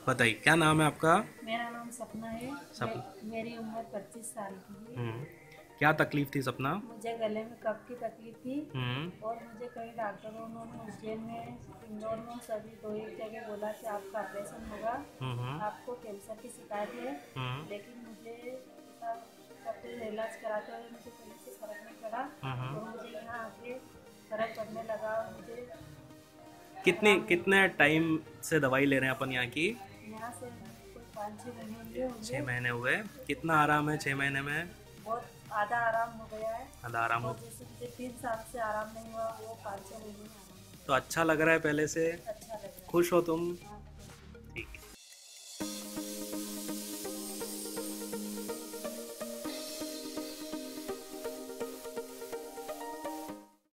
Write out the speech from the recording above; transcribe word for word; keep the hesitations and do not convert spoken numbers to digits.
बताइए क्या नाम है आपका? मेरा नाम सपना है। सपना। मे, मेरी उम्र पच्चीस साल की है। हम्म। क्या तकलीफ थी सपना? मुझे गले में कफ की तकलीफ थी हम्म। और मुझे कई डॉक्टरों ने उज्जैन में, इंदौर में, सभी दो एक जगह बोला कि आपका ऑपरेशन होगा, हम्म। आपको कैंसर की शिकायत है। हम्म। लेकिन मुझे सब सब कुछ इलाज कराते हुए मुझे कहीं से फ़र्क नहीं पड़ा। हम्म। और मुझे यहाँ आके फ़र्क पड़ने लगा और मुझे कितनी आराम मिलने कितने लगा। टाइम से दवाई ले रहे हैं अपन यहाँ की? यहाँ से कोई पाँच छः महीने हुए छः होंगे। महीने हुए। कितना आराम है छः महीने में? बहुत आधा आराम हो गया है। आधा आराम हो। और जैसे मुझे तीन साल से आराम नहीं हुआ, वो पाँच छः महीने में आराम तो अच्छा लग रहा है पहले से? हो, अच्छा लग रहा खुश हो तुम? है।